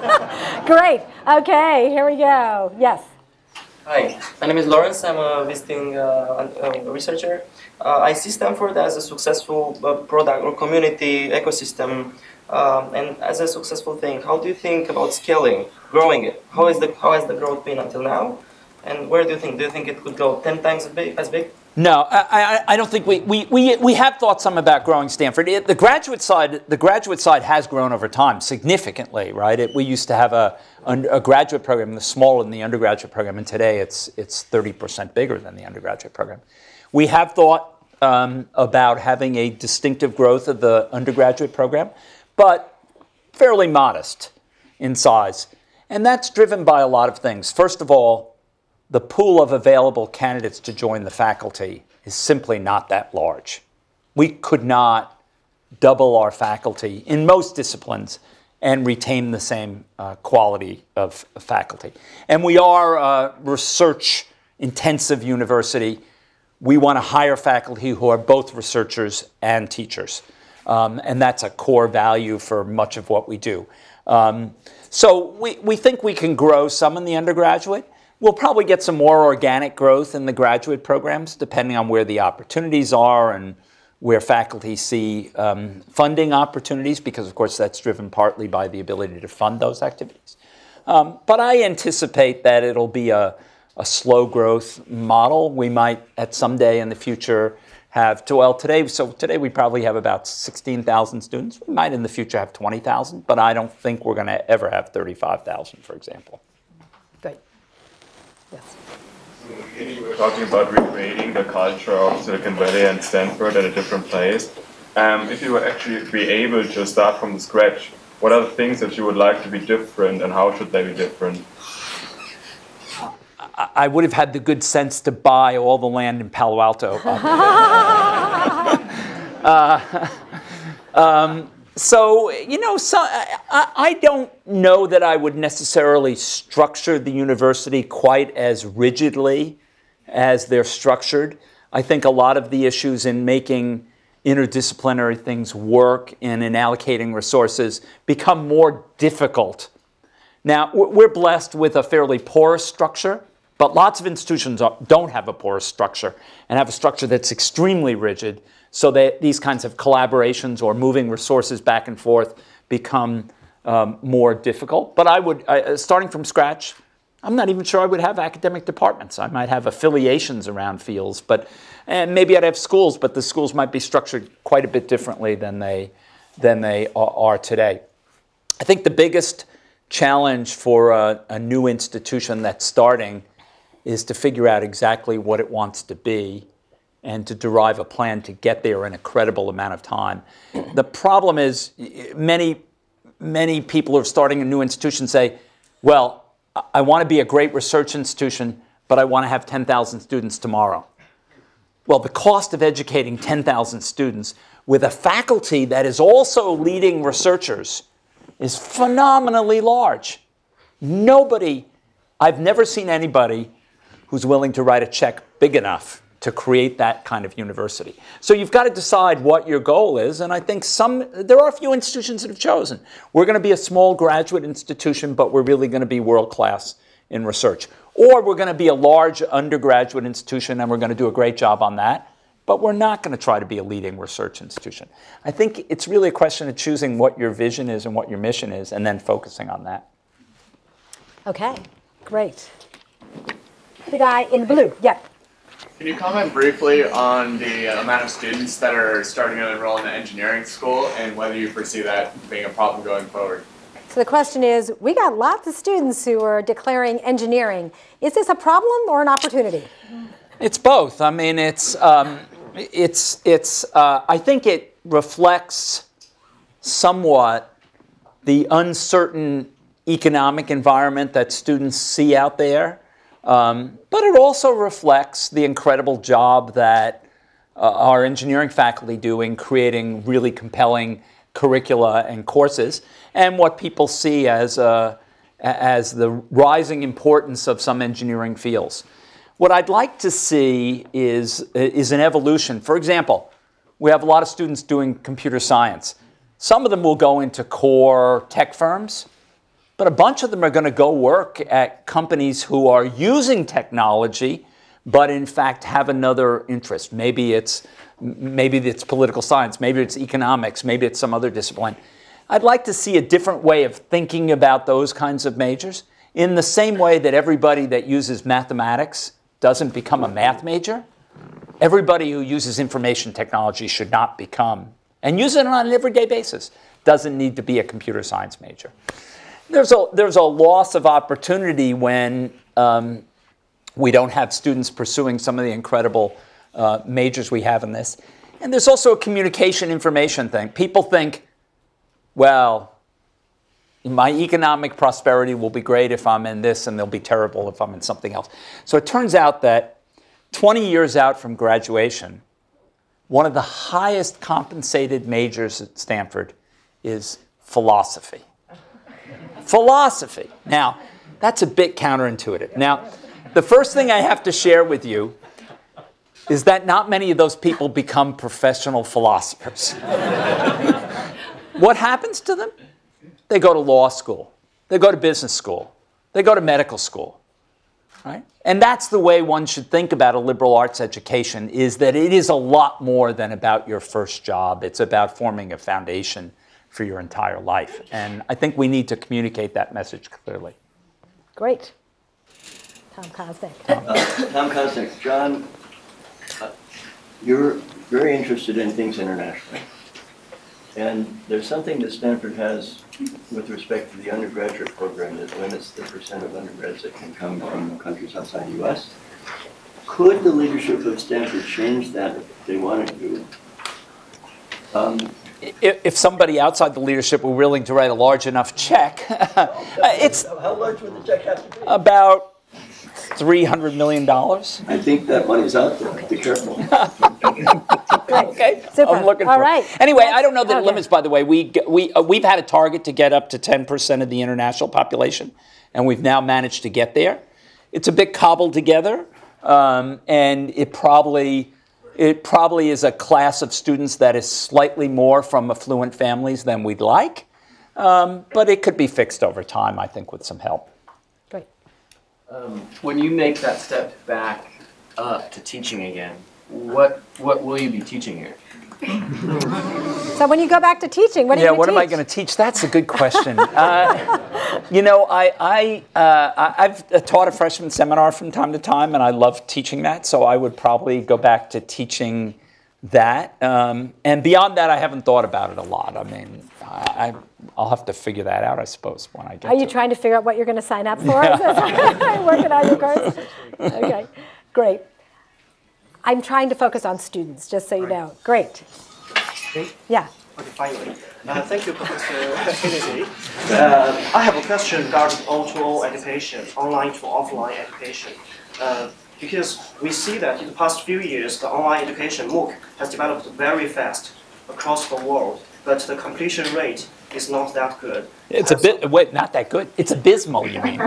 Great. Okay, here we go. Yes. Hi, my name is Lawrence. I'm a visiting uh, uh, researcher. Uh, I see Stanford as a successful uh, product or community ecosystem, um, and as a successful thing. How do you think about scaling, growing it? How is the how has the growth been until now? And where do you think? Do you think it could go ten times as big? As big? No, I, I, I don't think we, we, we, we have thought some about growing Stanford. It, the graduate side, the graduate side has grown over time significantly, right? It, we used to have a, a graduate program, the smaller than the undergraduate program, and today it's it's thirty percent bigger than the undergraduate program. We have thought um, about having a distinctive growth of the undergraduate program, but fairly modest in size, and that's driven by a lot of things. First of all, the pool of available candidates to join the faculty is simply not that large. We could not double our faculty in most disciplines and retain the same uh, quality of, of faculty. And we are a research-intensive university. We want to hire faculty who are both researchers and teachers. Um, and that's a core value for much of what we do. Um, so we, we think we can grow some in the undergraduate. We'll probably get some more organic growth in the graduate programs, depending on where the opportunities are and where faculty see um, funding opportunities, because, of course, that's driven partly by the ability to fund those activities. Um, but I anticipate that it'll be a, a slow growth model. We might, at some day in the future, have to, well, today, so today we probably have about sixteen thousand students. We might in the future have twenty thousand, but I don't think we're going to ever have thirty-five thousand, for example. Great. Yes. You were talking about recreating the culture of Silicon Valley and Stanford at a different place. Um, if you were actually be able to start from scratch, what are the things that you would like to be different, and how should they be different? I would have had the good sense to buy all the land in Palo Alto. uh, um, so, you know, so I, I don't know that I would necessarily structure the university quite as rigidly as they're structured. I think a lot of the issues in making interdisciplinary things work and in allocating resources become more difficult. Now, we're blessed with a fairly porous structure, but lots of institutions don't have a porous structure and have a structure that's extremely rigid, so that these kinds of collaborations or moving resources back and forth become um, more difficult. But I would, I, starting from scratch, I'm not even sure I would have academic departments. I might have affiliations around fields, but and maybe I'd have schools, but the schools might be structured quite a bit differently than they, than they are today. I think the biggest challenge for a, a new institution that's starting is to figure out exactly what it wants to be and to derive a plan to get there in a credible amount of time. The problem is many, many people who are starting a new institution say, well, I want to be a great research institution, but I want to have ten thousand students tomorrow. Well, the cost of educating ten thousand students with a faculty that is also leading researchers is phenomenally large. Nobody, I've never seen anybody who's willing to write a check big enough to create that kind of university. So you've got to decide what your goal is, and I think some, there are a few institutions that have chosen. We're going to be a small graduate institution, but we're really going to be world-class in research. Or we're going to be a large undergraduate institution, and we're going to do a great job on that, but we're not going to try to be a leading research institution. I think it's really a question of choosing what your vision is and what your mission is, and then focusing on that. Okay, great. The guy in blue, yeah. Can you comment briefly on the amount of students that are starting to enroll in the engineering school and whether you foresee that being a problem going forward? So the question is, we got lots of students who are declaring engineering. Is this a problem or an opportunity? It's both. I mean, it's, um, it's, it's, uh, I think it reflects somewhat the uncertain economic environment that students see out there. Um, but it also reflects the incredible job that uh, our engineering faculty do in creating really compelling curricula and courses, and what people see as a, as the rising importance of some engineering fields. What I'd like to see is, is an evolution. For example, we have a lot of students doing computer science. Some of them will go into core tech firms, but a bunch of them are going to go work at companies who are using technology, but in fact have another interest. Maybe it's, maybe it's political science, maybe it's economics, maybe it's some other discipline. I'd like to see a different way of thinking about those kinds of majors, in the same way that everybody that uses mathematics doesn't become a math major. Everybody who uses information technology should not become, and use it on an everyday basis, doesn't need to be a computer science major. There's a, there's a loss of opportunity when um, we don't have students pursuing some of the incredible uh, majors we have in this. And there's also a communication information thing. People think, well, my economic prosperity will be great if I'm in this, and they'll be terrible if I'm in something else. So it turns out that twenty years out from graduation, one of the highest compensated majors at Stanford is philosophy. Philosophy. Now, that's a bit counterintuitive. Now, the first thing I have to share with you is that not many of those people become professional philosophers. What happens to them? They go to law school. They go to business school. They go to medical school. Right? And that's the way one should think about a liberal arts education, is that it is a lot more than about your first job. It's about forming a foundation for your entire life. And I think we need to communicate that message clearly. Great. Tom Kosnick. Uh, Tom Kosnick. John, uh, you're very interested in things internationally. And there's something that Stanford has with respect to the undergraduate program that limits the percent of undergrads that can come from countries outside the U S. Could the leadership of Stanford change that if they wanted to? Um, if, if somebody outside the leadership were willing to write a large enough check, it's how large would the check have to be? About three hundred million dollars. I think that money's out there. Be careful. Okay, Super. I'm looking All for right. it. Anyway, I don't know the Okay. limits, by the way. We, we, uh, we've had a target to get up to ten percent of the international population, and we've now managed to get there. It's a bit cobbled together, um, and it probably, it probably is a class of students that is slightly more from affluent families than we'd like, um, but it could be fixed over time, I think, with some help. Great. Um, when you make that step back up to teaching again, what what will you be teaching here? So when you go back to teaching, what do yeah, you what teach? am I going to teach? That's a good question. uh, you know, I, I, uh, I've taught a freshman seminar from time to time, and I love teaching that, so I would probably go back to teaching that. Um, and beyond that, I haven't thought about it a lot. I mean, I, I'll have to figure that out, I suppose, when I get Are you to trying to figure out what you're going to sign up for? Working on your course? Okay, great. I'm trying to focus on students, just so you know. Great. Yeah. Okay, finally. Uh, thank you, Professor Hennessy. Uh, I have a question regarding O two O education, online to offline education. Uh, because we see that in the past few years, the online education, MOOC, has developed very fast across the world, but the completion rate is not that good. It's a bit, wait, not that good. It's abysmal, you mean?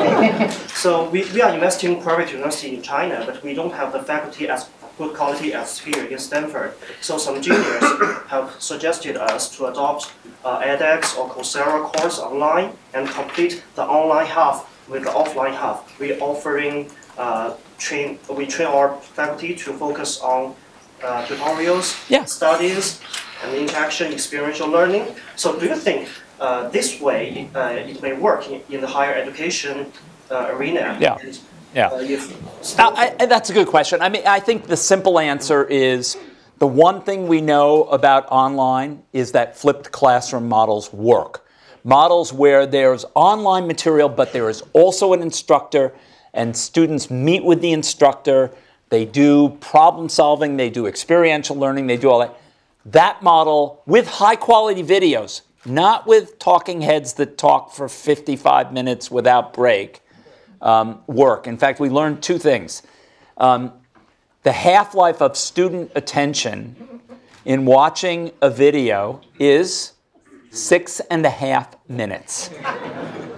So we, we are investing in private university in China, but we don't have the faculty as good quality as here in Stanford. So some juniors have suggested us to adopt uh, edX or Coursera course online and complete the online half with the offline half. We're offering, uh, train, we train our faculty to focus on uh, tutorials, yeah. studies, and interaction, experiential learning. So do you think uh, this way uh, it may work in, in the higher education uh, arena? Yeah. And, Yeah. uh, if Now, I, I, that's a good question. I mean, I think the simple answer is the one thing we know about online is that flipped classroom models work. Models where there's online material, but there is also an instructor, and students meet with the instructor. They do problem solving, they do experiential learning, they do all that. That model with high quality videos, not with talking heads that talk for fifty-five minutes without break, um, work. In fact, we learned two things. Um, the half-life of student attention in watching a video is six and a half minutes.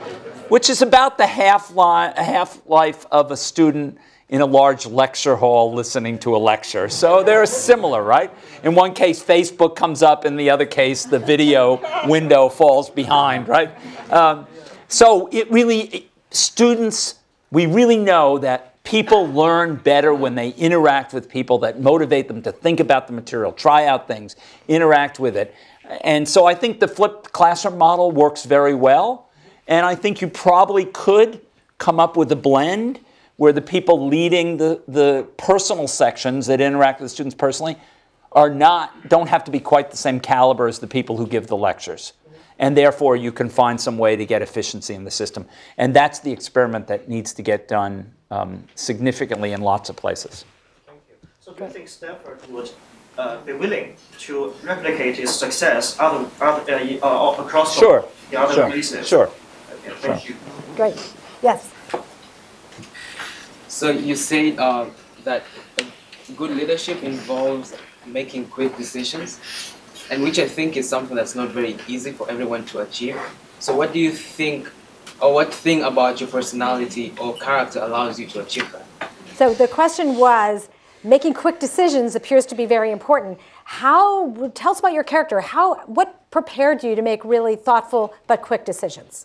which is about the half-li- half-life of a student in a large lecture hall listening to a lecture. So they're similar, right? In one case, Facebook comes up. In the other case, the video window falls behind, right? Um, so it really, students, we really know that people learn better when they interact with people that motivate them to think about the material, try out things, interact with it. And so I think the flipped classroom model works very well. And I think you probably could come up with a blend where the people leading the, the personal sections that interact with the students personally are not, don't have to be quite the same caliber as the people who give the lectures. And therefore, you can find some way to get efficiency in the system. And that's the experiment that needs to get done um, significantly in lots of places. Thank you. So do you think Stanford would uh, be willing to replicate its success other, other, uh, uh, across sure. the other sure. places? Sure. Okay, thank sure. you. Great. Yes. So you said uh, that good leadership involves making quick decisions, and which I think is something that's not very easy for everyone to achieve. So what do you think, or what thing about your personality or character allows you to achieve that? So the question was, making quick decisions appears to be very important. How, tell us about your character. How, what prepared you to make really thoughtful but quick decisions?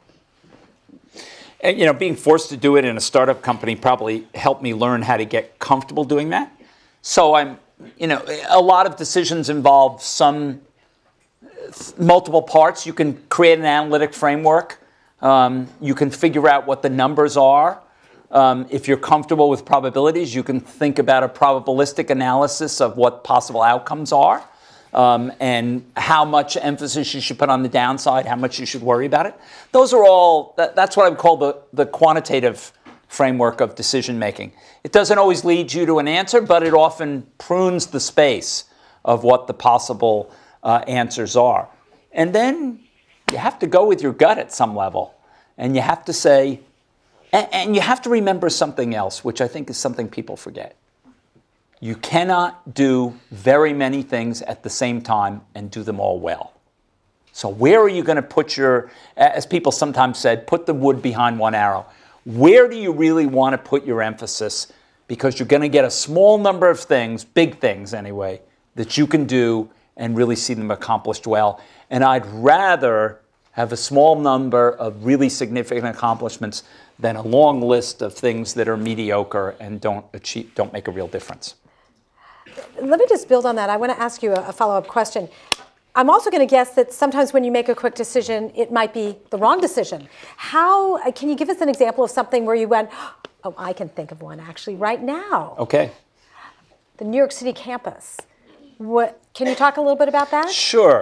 And, you know, being forced to do it in a startup company probably helped me learn how to get comfortable doing that. So I'm, you know, a lot of decisions involve some multiple parts. You can create an analytic framework. Um, you can figure out what the numbers are. Um, if you're comfortable with probabilities, you can think about a probabilistic analysis of what possible outcomes are. Um, and how much emphasis you should put on the downside, how much you should worry about it. Those are all, that, that's what I would call the, the quantitative framework of decision making. It doesn't always lead you to an answer, but it often prunes the space of what the possible uh, answers are. And then you have to go with your gut at some level. And you have to say, and, and you have to remember something else, which I think is something people forget. You cannot do very many things at the same time and do them all well. So where are you going to put your, as people sometimes said, put the wood behind one arrow. Where do you really want to put your emphasis? Because you're going to get a small number of things, big things anyway, that you can do and really see them accomplished well. And I'd rather have a small number of really significant accomplishments than a long list of things that are mediocre and don't achieve, don't make a real difference. Let me just build on that. I want to ask you a, a follow-up question. I'm also going to guess that sometimes when you make a quick decision, it might be the wrong decision. How, can you give us an example of something where you went, oh, I can think of one actually right now. Okay. The New York City campus. What, can you talk a little bit about that? Sure.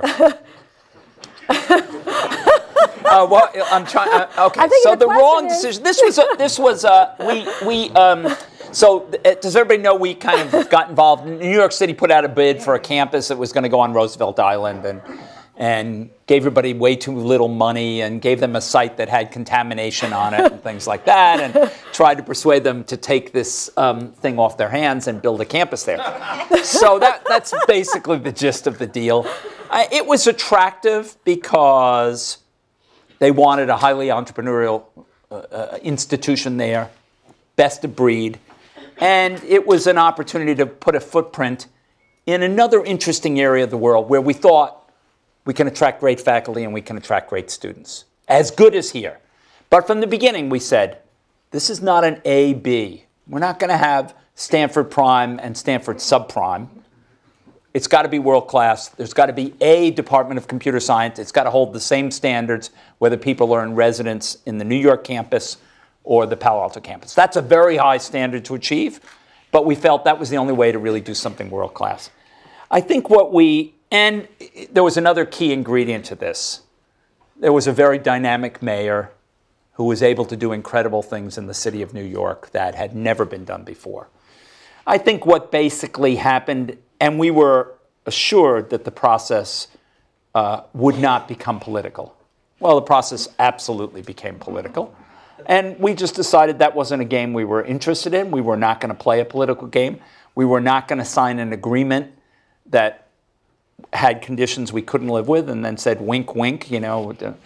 Uh, well, I'm trying. Uh, okay, so the, the wrong is... decision. This was a, this was a, we we um. So uh, does everybody know we kind of got involved? New York City put out a bid for a campus that was going to go on Roosevelt Island, and and gave everybody way too little money, and gave them a site that had contamination on it and things like that, and tried to persuade them to take this um, thing off their hands and build a campus there. So that that's basically the gist of the deal. Uh, it was attractive because they wanted a highly entrepreneurial uh, uh, institution there, best of breed. And it was an opportunity to put a footprint in another interesting area of the world where we thought we can attract great faculty and we can attract great students, as good as here. But from the beginning, we said, this is not an A B. We're not going to have Stanford Prime and Stanford Subprime. It's got to be world-class. There's got to be a Department of Computer Science. It's got to hold the same standards, whether people are in residence in the New York campus or the Palo Alto campus. That's a very high standard to achieve, but we felt that was the only way to really do something world-class. I think what we, and there was another key ingredient to this. There was a very dynamic mayor who was able to do incredible things in the city of New York that had never been done before. I think what basically happened, and we were assured that the process uh, would not become political. Well, the process absolutely became political. And we just decided that wasn't a game we were interested in. We were not going to play a political game. We were not going to sign an agreement that had conditions we couldn't live with and then said, wink, wink, you know,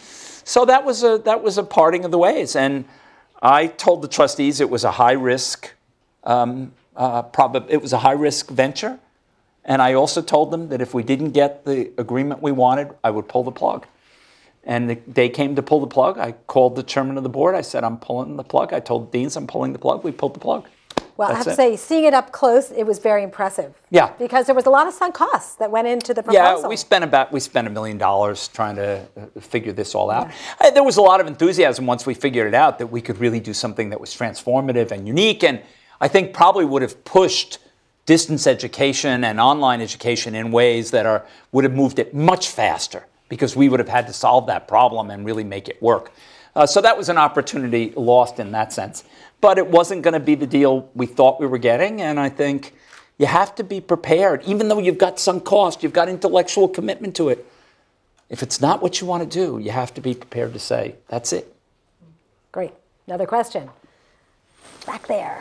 So that was a that was a parting of the ways, and I told the trustees it was a high risk, um, uh, prob- it was a high risk venture, and I also told them that if we didn't get the agreement we wanted, I would pull the plug. And the day came to pull the plug. I called the chairman of the board. I said, I'm pulling the plug. I told the deans I'm pulling the plug. We pulled the plug. Well, That's I have to it. say, seeing it up close, it was very impressive. Yeah. Because there was a lot of sunk costs that went into the proposal. Yeah, we spent about we spent a million dollars trying to uh, figure this all out. Yeah. There was a lot of enthusiasm once we figured it out that we could really do something that was transformative and unique, and I think probably would have pushed distance education and online education in ways that are would have moved it much faster, because we would have had to solve that problem and really make it work. Uh, so that was an opportunity lost in that sense. But it wasn't going to be the deal we thought we were getting, and I think you have to be prepared. Even though you've got sunk cost, you've got intellectual commitment to it. If it's not what you want to do, you have to be prepared to say, that's it. Great. Another question. Back there.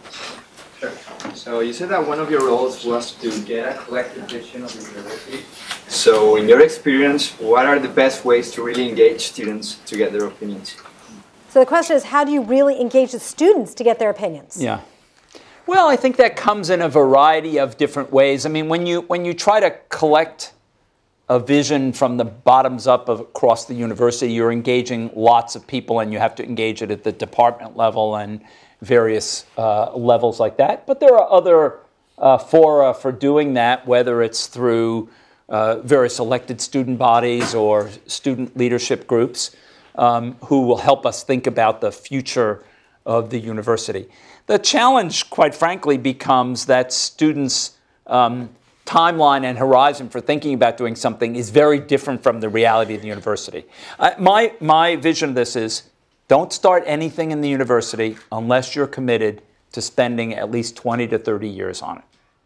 Sure. So you said that one of your roles was to get a collective vision of the university. So in your experience, what are the best ways to really engage students to get their opinions? So the question is, how do you really engage the students to get their opinions? Yeah. Well, I think that comes in a variety of different ways. I mean, when you when you try to collect a vision from the bottoms up of across the university, you're engaging lots of people, and you have to engage it at the department level and various uh, levels like that. But there are other uh, fora for doing that, whether it's through uh, various elected student bodies or student leadership groups um, who will help us think about the future of the university. The challenge, quite frankly, becomes that students' um, timeline and horizon for thinking about doing something is very different from the reality of the university. Uh, my, my vision of this is, don't start anything in the university unless you're committed to spending at least twenty to thirty years on it.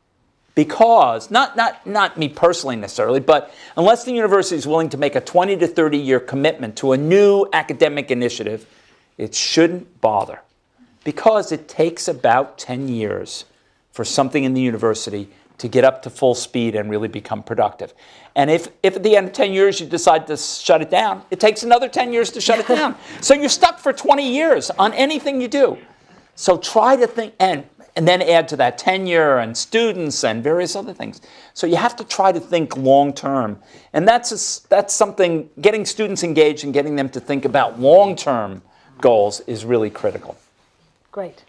Because, not, not, not me personally necessarily, but unless the university is willing to make a twenty to thirty year commitment to a new academic initiative, it shouldn't bother. Because it takes about ten years for something in the university to get up to full speed and really become productive. And if, if at the end of ten years you decide to shut it down, it takes another ten years to shut it down. So you're stuck for twenty years on anything you do. So try to think, and, and then add to that tenure and students and various other things. So you have to try to think long term. And that's, a, that's something, getting students engaged and getting them to think about long term goals is really critical. Great.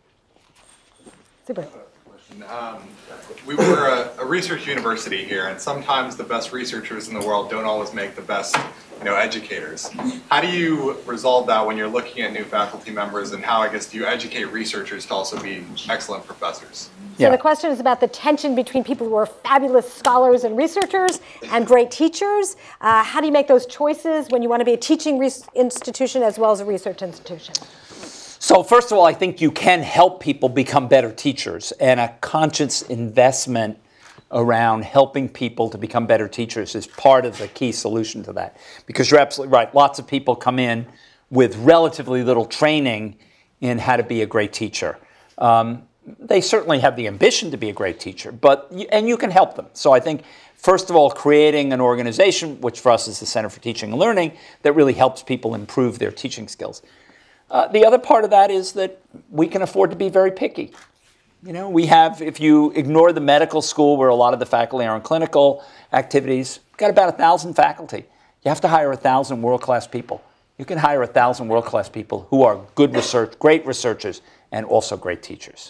Super. Um, we were a, a research university here, and sometimes the best researchers in the world don't always make the best, you know, educators. How do you resolve that when you're looking at new faculty members, and how, I guess, do you educate researchers to also be excellent professors? So yeah. The question is about the tension between people who are fabulous scholars and researchers and great teachers. Uh, how do you make those choices when you want to be a teaching institution as well as a research institution? So first of all, I think you can help people become better teachers, and a conscious investment around helping people to become better teachers is part of the key solution to that. Because you're absolutely right. Lots of people come in with relatively little training in how to be a great teacher. Um, they certainly have the ambition to be a great teacher, but and you can help them. So I think, first of all, creating an organization, which for us is the Center for Teaching and Learning, that really helps people improve their teaching skills. Uh, the other part of that is that we can afford to be very picky. You know, we have, if you ignore the medical school where a lot of the faculty are in clinical activities, we've got about a thousand faculty. You have to hire a thousand world-class people. You can hire a thousand world-class people who are good research, great researchers, and also great teachers.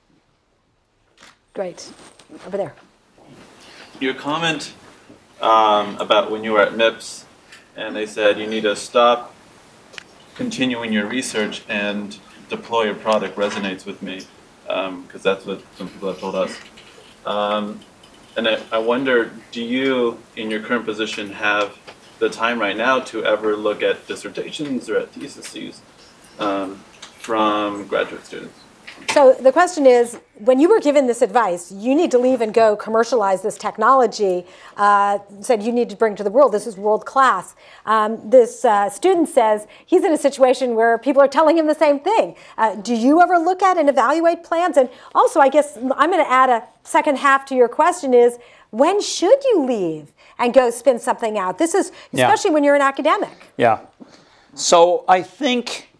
Great. Over there. Your comment um, about when you were at M I P S, and they said you need to stop continuing your research and deploy a product resonates with me, because um, that's what some people have told us. Um, and I, I wonder, do you, in your current position, have the time right now to ever look at dissertations or at theses um, from graduate students? So the question is, when you were given this advice, you need to leave and go commercialize this technology, uh, said you need to bring to the world, this is world class. Um, this uh, student says he's in a situation where people are telling him the same thing. Uh, do you ever look at and evaluate plans? And also, I guess I'm going to add a second half to your question is, When should you leave and go spin something out? This is, especially yeah. when you're an academic. Yeah. So I think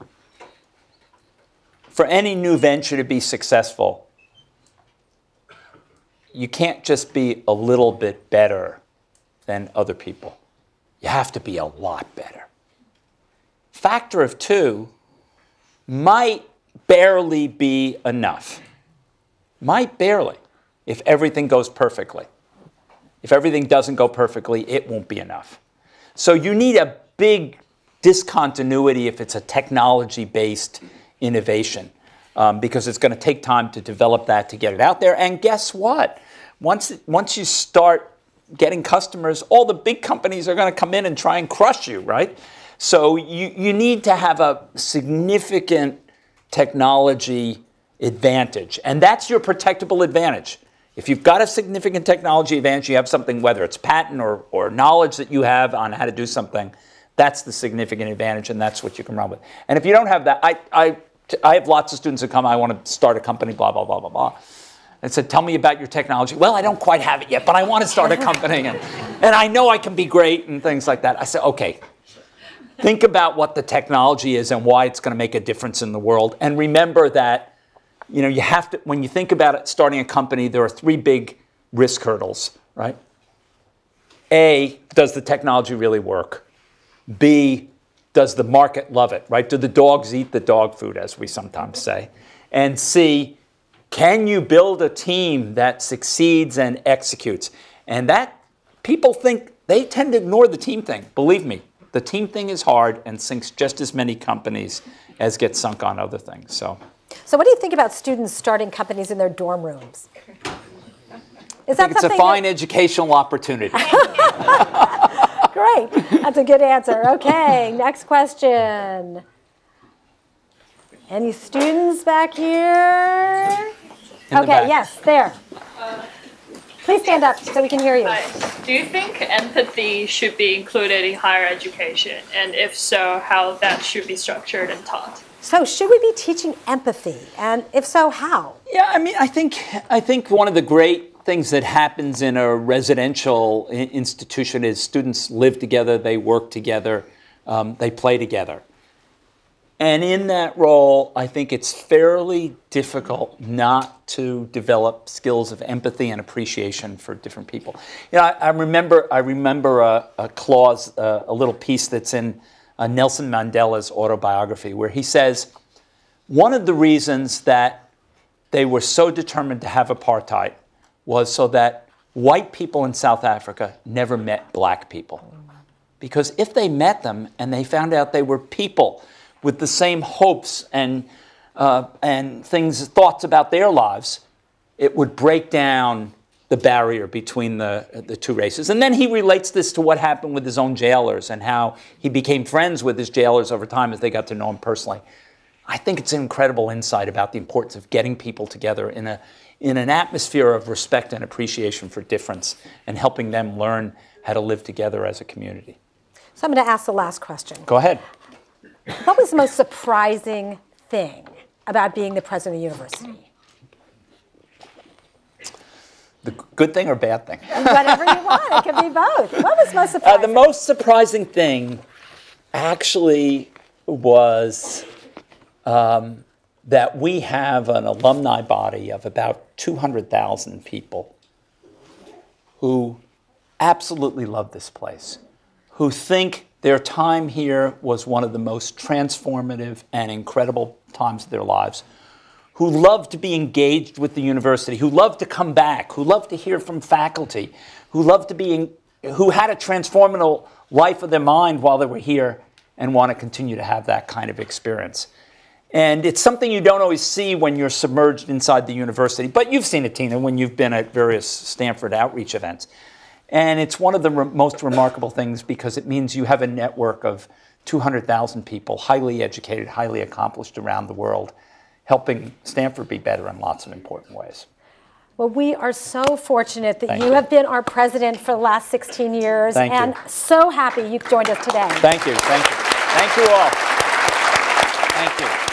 for any new venture to be successful, you can't just be a little bit better than other people. You have to be a lot better. Factor of two might barely be enough. Might barely, if everything goes perfectly. If everything doesn't go perfectly, it won't be enough. So you need a big discontinuity if it's a technology-based innovation, um, because it's going to take time to develop that, to get it out there. And guess what? Once, once you start getting customers, all the big companies are going to come in and try and crush you, right? So you, you need to have a significant technology advantage. And that's your protectable advantage. If you've got a significant technology advantage, you have something, whether it's patent or, or knowledge that you have on how to do something, that's the significant advantage, and that's what you can run with. And if you don't have that, I, I, I have lots of students who come, I want to start a company, blah, blah, blah, blah, blah. And said, tell me about your technology. Well, I don't quite have it yet, but I want to start a company. And, and I know I can be great and things like that. I said, okay, think about what the technology is and why it's going to make a difference in the world. And remember that, you know, you have to, when you think about it, starting a company, there are three big risk hurdles, right? A, does the technology really work? B, does the market love it, right? Do the dogs eat the dog food, as we sometimes say? And C, can you build a team that succeeds and executes? And that, people think, they tend to ignore the team thing. Believe me, the team thing is hard and sinks just as many companies as get sunk on other things. So, so what do you think about students starting companies in their dorm rooms? Is that I think it's a fine that... educational opportunity. Great. That's a good answer. Okay, next question. Any students back here? In okay, the yes, there. Uh, Please stand up so we can hear you. Hi. Do you think empathy should be included in higher education? And if so, how that should be structured and taught? So should we be teaching empathy? And if so, how? Yeah, I mean, I think, I think one of the great things that happens in a residential institution is students live together, they work together, um, they play together. And in that role, I think it's fairly difficult not to develop skills of empathy and appreciation for different people. You know, I, I remember, I remember a, a clause, uh, a little piece that's in uh, Nelson Mandela's autobiography, where he says, one of the reasons that they were so determined to have apartheid was so that white people in South Africa never met black people. Because if they met them and they found out they were people with the same hopes and, uh, and things, thoughts about their lives, it would break down the barrier between the, the two races. And then he relates this to what happened with his own jailers and how he became friends with his jailers over time as they got to know him personally. I think it's an incredible insight about the importance of getting people together in, a, in an atmosphere of respect and appreciation for difference and helping them learn how to live together as a community. So I'm going to ask the last question. Go ahead. What was the most surprising thing about being the president of the university? The good thing or bad thing? Whatever you want. It could be both. What was most surprising? Uh, the most surprising thing actually was um, that we have an alumni body of about two hundred thousand people who absolutely love this place, who think their time here was one of the most transformative and incredible times of their lives, who love to be engaged with the university, who love to come back, who love to hear from faculty, who love to be, in, who had a transformational life of their mind while they were here and want to continue to have that kind of experience. And it's something you don't always see when you're submerged inside the university, but you've seen it, Tina, when you've been at various Stanford outreach events. And it's one of the re- most remarkable things because it means you have a network of two hundred thousand people, highly educated, highly accomplished around the world, helping Stanford be better in lots of important ways. Well, we are so fortunate that Thank you, you have been our president for the last sixteen years. Thank and you. So happy you joined us today. Thank you. Thank you. Thank you all. Thank you.